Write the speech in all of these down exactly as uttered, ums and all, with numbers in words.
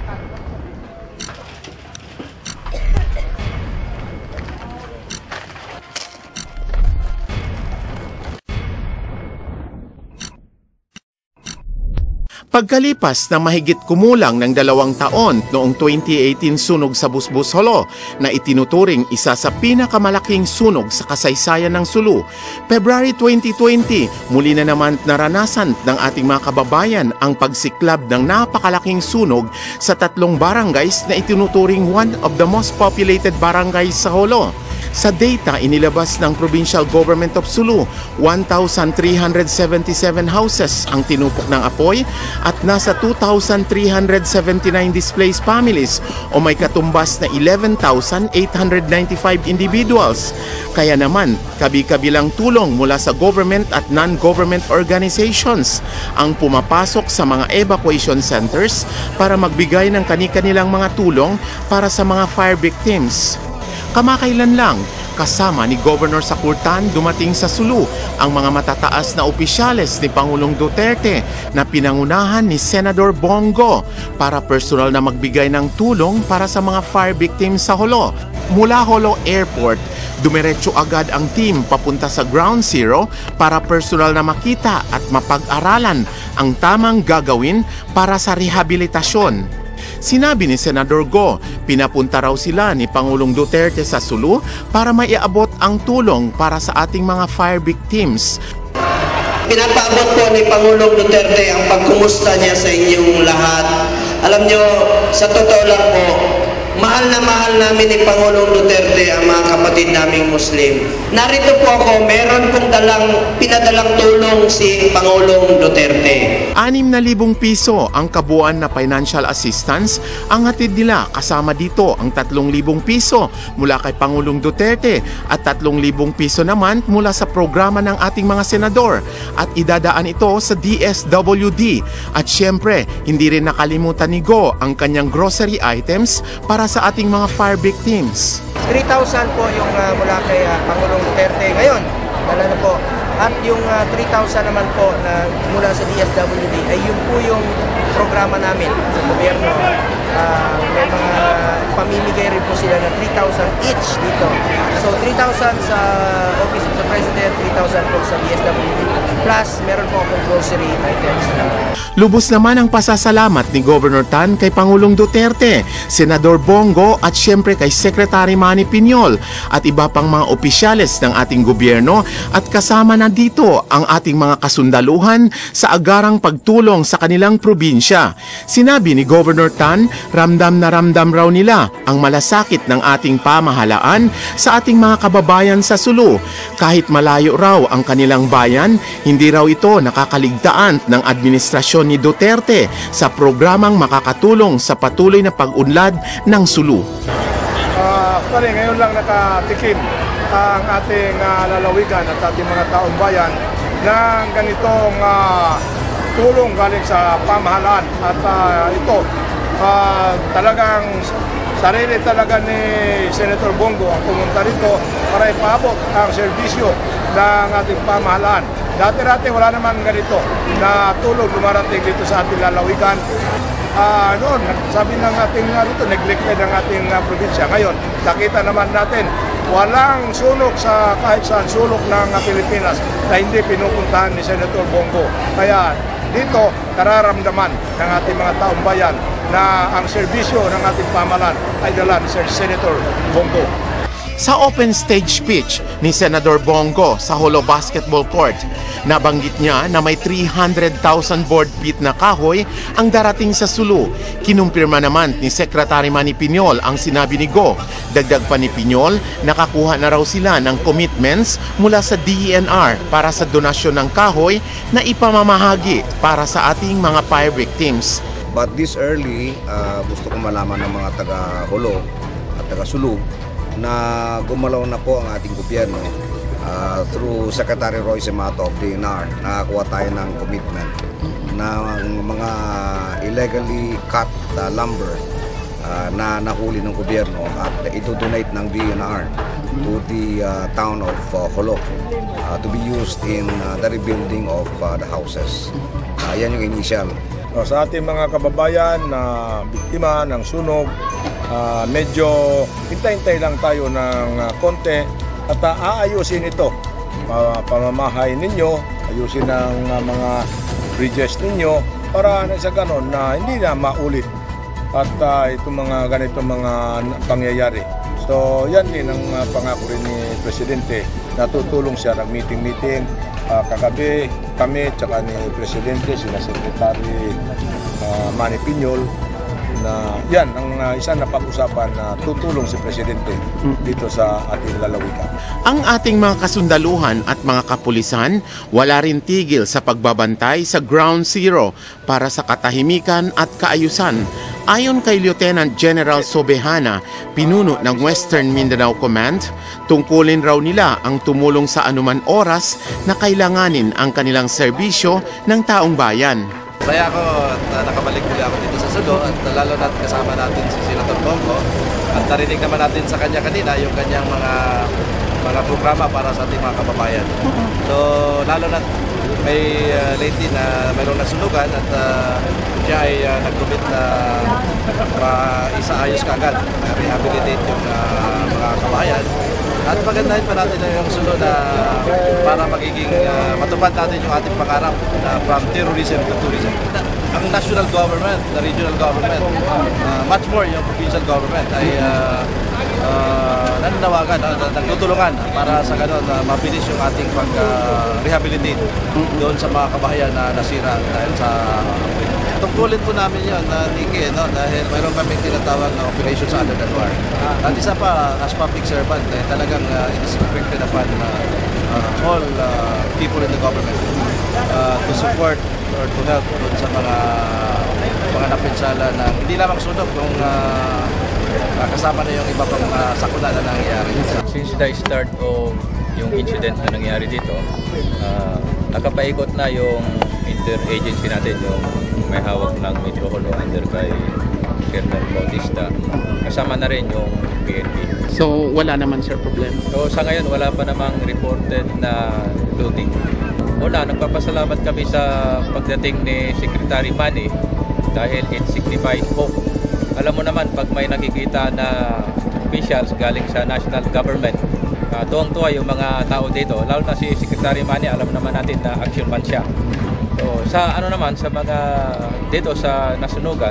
Pagkalipas ng mahigit kumulang ng dalawang taon noong twenty eighteen sunog sa Busbus Jolo na itinuturing isa sa pinakamalaking sunog sa kasaysayan ng Sulu, February twenty twenty, muli na naman naranasan ng ating mga kababayan ang pagsiklab ng napakalaking sunog sa tatlong barangays na itinuturing one of the most populated barangays sa Jolo. Sa data inilabas ng Provincial Government of Sulu, one thousand three hundred seventy-seven houses ang tinupok ng apoy at nasa two thousand three hundred seventy-nine displaced families o may katumbas na eleven thousand eight hundred ninety-five individuals. Kaya naman, kabi-kabilang tulong mula sa government at non-government organizations ang pumapasok sa mga evacuation centers para magbigay ng kani-kanilang mga tulong para sa mga fire victims. Kamakailan lang, kasama ni Governor Sakurtan dumating sa Sulu ang mga matataas na opisyales ni Pangulong Duterte na pinangunahan ni Senador Bongo para personal na magbigay ng tulong para sa mga fire victims sa Jolo. Mula Jolo Airport, dumiretso agad ang team papunta sa Ground Zero para personal na makita at mapag-aralan ang tamang gagawin para sa rehabilitasyon. Sinabi ni Senador Go, pinapunta raw sila ni Pangulong Duterte sa Sulu para maiabot ang tulong para sa ating mga fire victims. Pinapaabot po ni Pangulong Duterte ang pagkumusta niya sa inyong lahat. Alam nyo, sa totoo lang po, mahal na mahal namin ni Pangulong Duterte ang mga kapatid naming Muslim. Narito po ako, meron pong dalang, pinadalang tulong si Pangulong Duterte. Anim na libong piso ang kabuuan na financial assistance ang hatid nila, kasama dito ang tatlong libong piso mula kay Pangulong Duterte at tatlong libong piso naman mula sa programa ng ating mga senador at idadaan ito sa D S W D. At syempre, hindi rin nakalimutan ni Go ang kanyang grocery items para sa ating mga fire victims. three thousand po yung uh, mula kay uh, Pangulong Duterte ngayon. Dala na po. At yung uh, three thousand naman po na mula sa D S W D ay yun po yung programa namin sa gobyerno. Uh, may mga pamimigay rin po sila na three thousand each dito. So three thousand sa Office of the President, three thousand po sa D S W D. Plus, meron po akong grocery items. Lubos naman ang pasasalamat ni Governor Tan kay Pangulong Duterte, Senador Bongo at syempre kay Secretary Manny Piñol at iba pang mga opisyales ng ating gobyerno at kasama na dito ang ating mga kasundaluhan sa agarang pagtulong sa kanilang probinsya. Sinabi ni Governor Tan, ramdam na ramdam raw nila ang malasakit ng ating pamahalaan sa ating mga kababayan sa Sulu. Kahit malayo raw ang kanilang bayan, hindi raw ito nakakaligtaan ng administrasyon ni Duterte sa programang makakatulong sa patuloy na pag-unlad ng Sulu. Uh, actually, ngayon lang nakatikim ang ating uh, lalawigan at ating mga taong bayan ng ganitong uh, tulong galing sa pamahalaan. At uh, ito, uh, talagang sarili talaga ni Senator Bongo ang pumunta rito para ipaabot ang serbisyo ng ating pamahalaan. Dati-dati wala naman ganito na tulong dumarating dito sa ating lalawigan. Uh, noon, sabi ng ating uh, rito, neglected ang ating uh, probinsya. Ngayon, nakita naman natin, walang sunog sa kahit saan sulok ng uh, Pilipinas na hindi pinupuntahan ni Senator Bongo. Kaya dito, nararamdaman ng ating mga taong bayan na ang serbisyo ng ating pamahalaan ay dala ni Senator Bongo. Sa open stage speech ni Senador Bongo sa Jolo Basketball Court, nabanggit niya na may three hundred thousand board feet na kahoy ang darating sa Sulu. Kinumpirma naman ni Secretary Manny Piñol ang sinabi ni Go. Dagdag pa ni Piñol, nakakuha na raw sila ng commitments mula sa D E N R para sa donasyon ng kahoy na ipamamahagi para sa ating mga fire victims. But this early, uh, gusto ko malaman ng mga taga-Jolo at taga-Sulu na gumalaw na po ang ating gobyerno uh, through Secretary Roy Semato of D E N R. Nakakuha tayo ng commitment na mga illegally cut uh, lumber uh, na nahuli ng gobyerno at ito-donate ng D E N R to the uh, town of uh, Jolo uh, to be used in uh, the rebuilding of uh, the houses. Uh, yan yung initial. No, sa ating mga kababayan na biktima ng sunog, uh, medyo hintay-hintay lang tayo ng uh, konti at uh, aayusin ito. Uh, pamamahay ninyo, ayusin ang uh, mga bridges ninyo para sa ganon na hindi na maulit at uh, itong mga ganito mga pangyayari. So yan din ang uh, pangako rin ni Presidente na tutulong siya, nag-meeting-meeting uh, kagabi kami tsaka ni Presidente, sina Secretary uh, Manny Piñol, na yan ang uh, isang napag-usapan na tutulong si Presidente dito sa ating lalawigan. Ang ating mga kasundaluhan at mga kapulisan wala rin tigil sa pagbabantay sa Ground Zero para sa katahimikan at kaayusan. Ayon kay Lieutenant General Sobehana, pinuno ng Western Mindanao Command, tungkulin raw nila ang tumulong sa anuman oras na kailanganin ang kanilang serbisyo ng taong bayan. Saya ako at uh, nakabalik muli ako dito sa Sulu at uh, lalo na't kasama natin si Senator Bongo at narinig naman natin sa kanya kanina yung kanyang mga mga programa para sa ating mga kababayan. So lalo na't may uh, lately na mayroong nasunugan at uh, siya ay uh, nag-commit na ma-isaayos ka agad, uh, rehabilitate yung uh, mga kabayan. At magandahin pa natin yung sunod na para magiging uh, matupad natin yung ating pangarap na from terrorism to tourism. Ang national government, the regional government, uh, much more yung provincial government ay uh, uh, nananawagan, uh, nagtutulungan para sa ganun uh, mabilis yung ating pag-rehabilitate uh, doon sa mga kabahayan na nasira dahil sa tungkulin po namin yun, na uh, Nickee, no? Dahil mayroon kaming tinatawag na operation sa under the door. At isa pa, as public servant, eh, talagang uh, it is expected upon uh, uh, all uh, people in the government uh, to support or to help dun sa mga mga napinsala ng hindi lamang sunog, kung uh, uh, kasama na yung iba pang uh, sakuna na nangyayari. Since the start of yung incident na nangyari dito, uh, nakapaikot na yung interagency natin, yung may hawak ng Metro Holo under kay Colonel Bautista. Kasama na rin yung P N P. So wala naman sir problem? So sa ngayon wala pa namang reported na looting. Una, nagpapasalamat kami sa pagdating ni Secretary Manny dahil it signifies hope. Alam mo naman, pag may nakikita na officials galing sa national government, uh, tuwang-tuwa yung mga tao dito, lalo na si Secretary Manny, alam naman natin na action man siya. So, sa ano naman, sa mga dito sa nasunugan,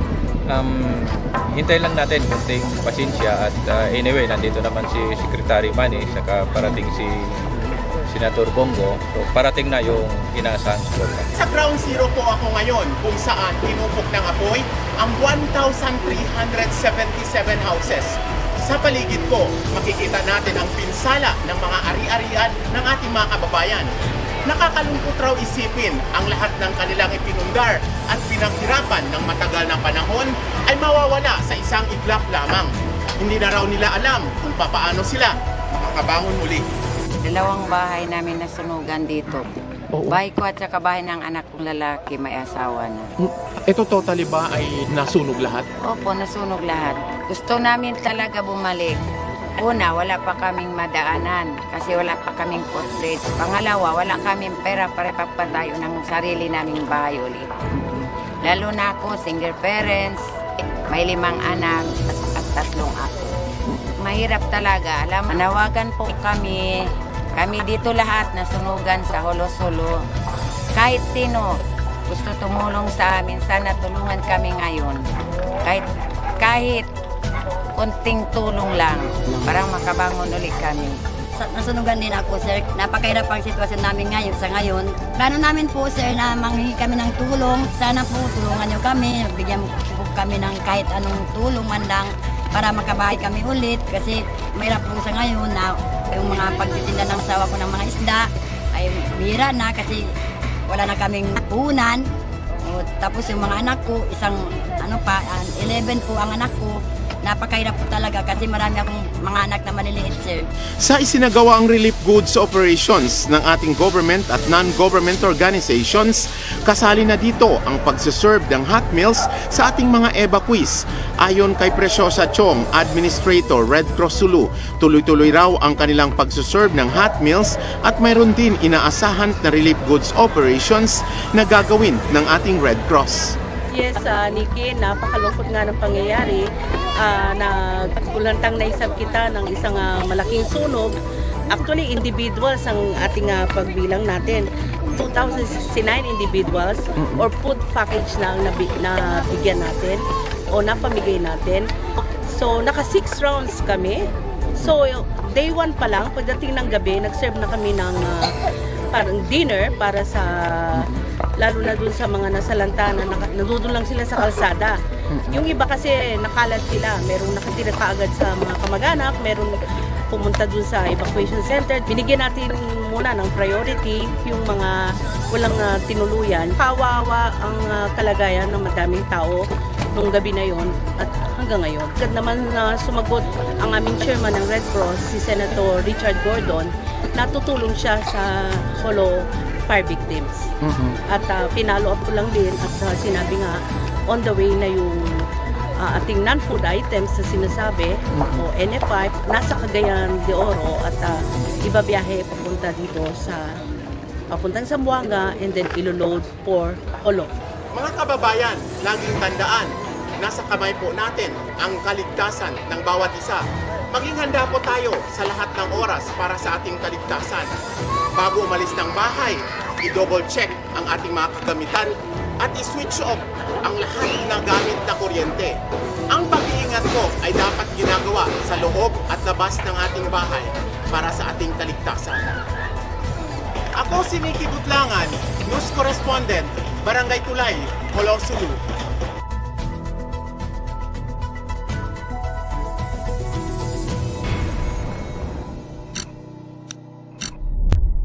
um, hintay lang natin kunting pasensya at uh, anyway, nandito naman si Secretary Manny, saka parating si Senator Bongo, so parating na yung inaasahan suporta. Sa Ground Zero po ako ngayon kung saan tinupok ng apoy ang one thousand three hundred seventy-seven houses. Sa paligid ko, makikita natin ang pinsala ng mga ari-arian ng ating mga kababayan. Nakakalungkot raw isipin ang lahat ng kanilang ipinundar at pinaghirapan ng matagal na panahon ay mawawala sa isang iglap lamang. Hindi na raw nila alam kung papaano sila makakabangon muli. Dalawang bahay namin nasunugan dito. Oo. Bahay ko at saka bahay ng anak kong lalaki, may asawa na. Ito totally ba ay nasunog lahat? Opo, nasunog lahat. Gusto namin talaga bumalik. Una, wala pa kaming madaanan kasi wala pa kaming portrait. Pangalawa, wala kaming pera para pagpatayo ng sarili naming bahay ulit. Lalo na ako, single parents, may limang anak at, at tatlong ako. Mahirap talaga. Alam, manawagan po kami, kami dito lahat nasunugan sa Holo-Sulu. Kahit sino gusto tumulong sa amin, sana tulungan kami ngayon. Kahit, kahit konting tulong lang para makabangon ulit kami. Nasunugan din ako, sir. Napakahirap ang sitwasyon namin ngayon sa ngayon. Plano namin po, sir, na manghingi kami ng tulong. Sana po tulungan niyo kami. Bigyan mo po kami ng kahit anong tulong man lang para makabahay kami ulit. Kasi mahirap po sa ngayon na yung mga pagtitinda ng sawa ko ng mga isda ay bihira na kasi wala na kaming punan. O, tapos yung mga anak ko, isang ano pa, eleven po ang anak ko. napakahirap po talaga kasi marami akong mga anak na maliliit, sir. Sa isinagawa ang relief goods operations ng ating government at non-government organizations, kasali na dito ang pagsaserve ng hot meals sa ating mga evacuees. Ayon kay Preciosa Chong, Administrator, Red Cross Sulu, tuloy-tuloy raw ang kanilang pagsaserve ng hot meals at mayroon din inaasahan na relief goods operations na gagawin ng ating Red Cross. Yes, uh, Nickee, napakalungkot nga ng pangyayari uh, na kulantang naisab kita ng isang uh, malaking sunog. Actually, individuals ang ating uh, pagbilang natin. two thousand sixty-nine individuals or food package na ang nabi, na bigyan natin o napamigay natin. So, naka six rounds kami. So, day one pa lang, pagdating ng gabi, nag-serve na kami ng uh, parang dinner para sa lalo na dun sa mga nasalanta na nadudun lang sila sa kalsada. Yung iba kasi nakalat sila, merong nakatira kaagad sa mga kamag-anak, merong pumunta dun sa evacuation center. Binigyan natin muna ng priority yung mga walang uh, tinuluyan. Kawawa ang uh, kalagayan ng madaming tao nung gabi na yon at hanggang ngayon. Agad naman na uh, sumagot ang aming chairman ng Red Cross, si Senator Richard Gordon, natutulong siya sa Jolo Fire Victims. Mm-hmm. At uh, pinalo up ko lang din at uh, sinabi nga on the way na yung uh, ating non-food items na sinasabi mm-hmm. o N F I nasa Cagayan de Oro at uh, ibabiyahe papunta dito sa papuntang Zamboanga and then iloload for Jolo. Mga kababayan, laging tandaan, nasa kamay po natin ang kaligtasan ng bawat isa. Maging handa po tayo sa lahat ng oras para sa ating kaligtasan. Bago umalis ng bahay, i-double check ang ating mga kagamitan at i-switch off ang lahat ng gamit na kuryente. Ang pag-iingat po ay dapat ginagawa sa loob at labas ng ating bahay para sa ating kaligtasan. Ako si Nickee Butlangan, News Correspondent, Barangay Tulay, Jolo, Sulu.